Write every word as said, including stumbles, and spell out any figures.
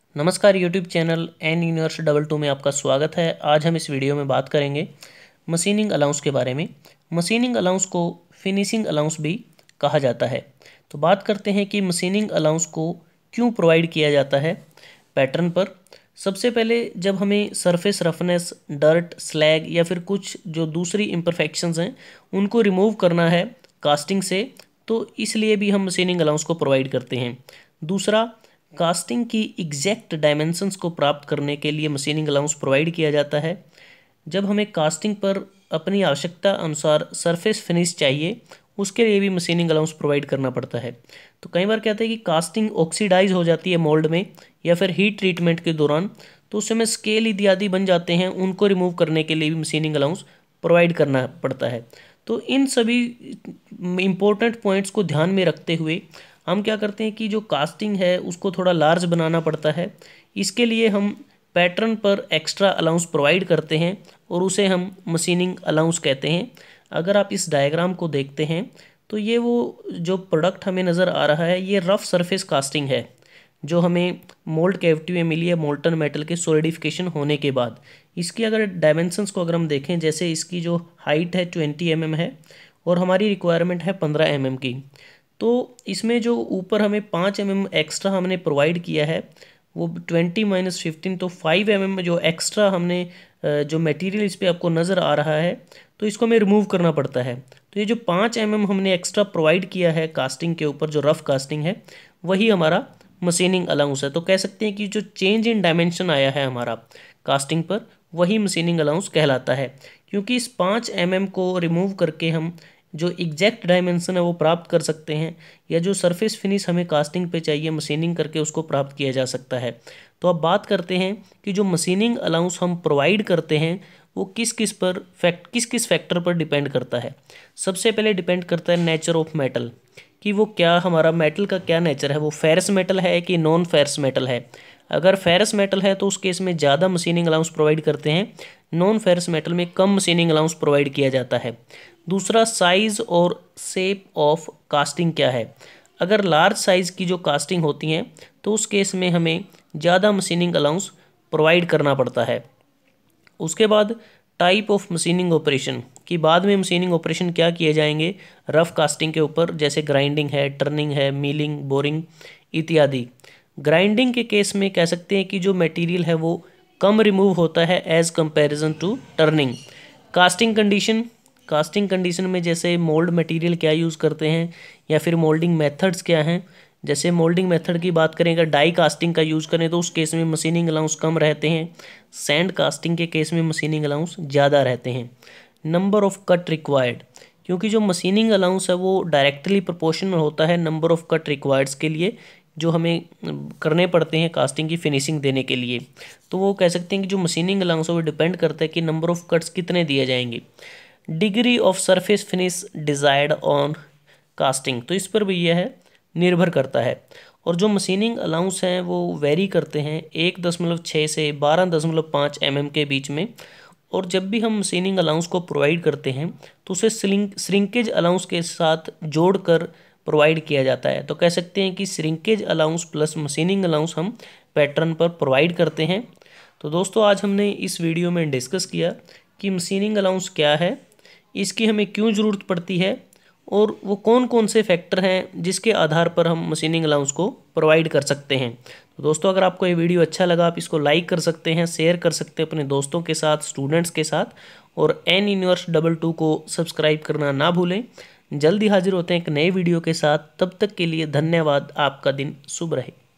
नमस्कार YouTube channel N universe double two में आपका स्वागत है। आज हम इस वीडियो में बात करेंगे मशीनिंग अलाउंस के बारे में। मशीनिंग अलाउंस को फिनिशिंग अलाउंस भी कहा जाता है। तो बात करते हैं कि मशीनिंग अलाउंस को क्यों प्रोवाइड किया जाता है पैटर्न पर। सबसे पहले जब हमें सरफेस रफनेस, डर्ट, स्लैग या फिर कुछ जो दूसरी इम्परफेक्शंस हैं उनको रिमूव करना है कास्टिंग से, तो इसलिए भी हम मशीनिंग अलाउंस को प्रोवाइड करते हैं। दूसरा, कास्टिंग की एग्जैक्ट डायमेंशंस को प्राप्त करने के लिए मशीनिंग अलाउंस प्रोवाइड किया जाता है। जब हमें कास्टिंग पर अपनी आवश्यकता अनुसार सरफेस फिनिश चाहिए, उसके लिए भी मशीनिंग अलाउंस प्रोवाइड करना पड़ता है। तो कई बार क्या होता है कि कास्टिंग ऑक्सीडाइज हो जाती है मोल्ड में या फिर हीट ट्रीटमेंट के दौरान, तो उस समय स्केल इत्यादि बन जाते हैं, उनको रिमूव करने के लिए भी मशीनिंग अलाउंस प्रोवाइड करना पड़ता है। तो इन सभी इम्पोर्टेंट पॉइंट्स को ध्यान में रखते हुए हम क्या करते हैं कि जो कास्टिंग है उसको थोड़ा लार्ज बनाना पड़ता है। इसके लिए हम पैटर्न पर एक्स्ट्रा अलाउंस प्रोवाइड करते हैं और उसे हम मशीनिंग अलाउंस कहते हैं। अगर आप इस डायग्राम को देखते हैं तो ये वो जो प्रोडक्ट हमें नज़र आ रहा है, ये रफ सरफेस कास्टिंग है जो हमें मोल्ड कैविटी में मिली है मोल्टन मेटल के सॉलिडिफिकेशन होने के बाद। इसकी अगर डायमेंशंस को अगर हम देखें, जैसे इसकी जो हाइट है ट्वेंटी एम एम है और हमारी रिक्वायरमेंट है पंद्रह एम एम की, तो इसमें जो ऊपर हमें पाँच एम एम एक्स्ट्रा हमने प्रोवाइड किया है वो ट्वेंटी माइनस फिफ्टीन, तो फाइव एम एम जो एक्स्ट्रा हमने जो मटेरियल इस पर आपको नज़र आ रहा है तो इसको हमें रिमूव करना पड़ता है। तो ये जो पाँच एम एम हमने एक्स्ट्रा प्रोवाइड किया है कास्टिंग के ऊपर, जो रफ कास्टिंग है, वही हमारा मशीनिंग अलाउंस है। तो कह सकते हैं कि जो चेंज इन डायमेंशन आया है हमारा कास्टिंग पर, वही मशीनिंग अलाउंस कहलाता है। क्योंकि इस पाँच एम एम को रिमूव करके हम जो एग्जैक्ट डायमेंशन है वो प्राप्त कर सकते हैं, या जो सरफेस फिनिश हमें कास्टिंग पे चाहिए मशीनिंग करके उसको प्राप्त किया जा सकता है। तो अब बात करते हैं कि जो मशीनिंग अलाउंस हम प्रोवाइड करते हैं वो किस किस पर फैक्ट किस किस फैक्टर पर डिपेंड करता है। सबसे पहले डिपेंड करता है नेचर ऑफ मेटल, कि वो क्या हमारा मेटल का क्या नेचर है, वो फेरस मेटल है कि नॉन फेरस मेटल है। अगर फेरस मेटल है तो उस केस में ज़्यादा मशीनिंग अलाउंस प्रोवाइड करते हैं, नॉन फेरस मेटल में कम मशीनिंग अलाउंस प्रोवाइड किया जाता है। दूसरा, साइज़ और शेप ऑफ कास्टिंग क्या है। अगर लार्ज साइज़ की जो कास्टिंग होती हैं तो उस केस में हमें ज़्यादा मशीनिंग अलाउंस प्रोवाइड करना पड़ता है। उसके बाद टाइप ऑफ मशीनिंग ऑपरेशन, कि बाद में मशीनिंग ऑपरेशन क्या किए जाएंगे रफ कास्टिंग के ऊपर, जैसे ग्राइंडिंग है, टर्निंग है, मिलिंग, बोरिंग इत्यादि। ग्राइंडिंग के केस में कह सकते हैं कि जो मटेरियल है वो कम रिमूव होता है as comparison to turning. Casting condition, casting condition में जैसे मोल्ड मटेरियल क्या यूज़ करते हैं या फिर मोल्डिंग मेथड्स क्या हैं। जैसे मोल्डिंग मेथड की बात करें, अगर डाई कास्टिंग का यूज़ करें तो उस केस में मशीनिंग अलाउंस कम रहते हैं। सैंड कास्टिंग के केस में मशीनिंग अलाउंस ज़्यादा रहते हैं। नंबर ऑफ कट रिक्वायर्ड, क्योंकि जो मशीनिंग अलाउंस है वो डायरेक्टली प्रोपोर्शनल होता है नंबर ऑफ कट रिक्वायर्ड्स के लिए जो हमें करने पड़ते हैं कास्टिंग की फिनिशिंग देने के लिए। तो वो कह सकते हैं कि जो मशीनिंग अलाउंस है वो डिपेंड करता है कि नंबर ऑफ कट्स कितने दिए जाएंगे। Degree of surface finish desired on casting, तो इस पर भी यह है निर्भर करता है। और जो मशीनिंग अलाउंस हैं वो वेरी करते हैं एक दशमलव छः से बारह दशमलव पाँच एम एम के बीच में। और जब भी हम मशीनिंग अलाउंस को प्रोवाइड करते हैं तो उसे श्रिंकेज अलाउंस के साथ जोड़कर प्रोवाइड किया जाता है। तो कह सकते हैं कि shrinkage allowance plus machining allowance हम पैटर्न पर प्रोवाइड करते हैं। तो दोस्तों, आज हमने इस वीडियो में डिस्कस किया कि मशीनिंग अलाउंस क्या है, इसकी हमें क्यों ज़रूरत पड़ती है, और वो कौन कौन से फैक्टर हैं जिसके आधार पर हम मशीनिंग अलाउंस को प्रोवाइड कर सकते हैं। तो दोस्तों, अगर आपको ये वीडियो अच्छा लगा आप इसको लाइक कर सकते हैं, शेयर कर सकते हैं अपने दोस्तों के साथ, स्टूडेंट्स के साथ, और एन यूनिवर्स डबल टू को सब्सक्राइब करना ना भूलें। जल्दी हाजिर होते हैं एक नए वीडियो के साथ, तब तक के लिए धन्यवाद। आपका दिन शुभ रहे।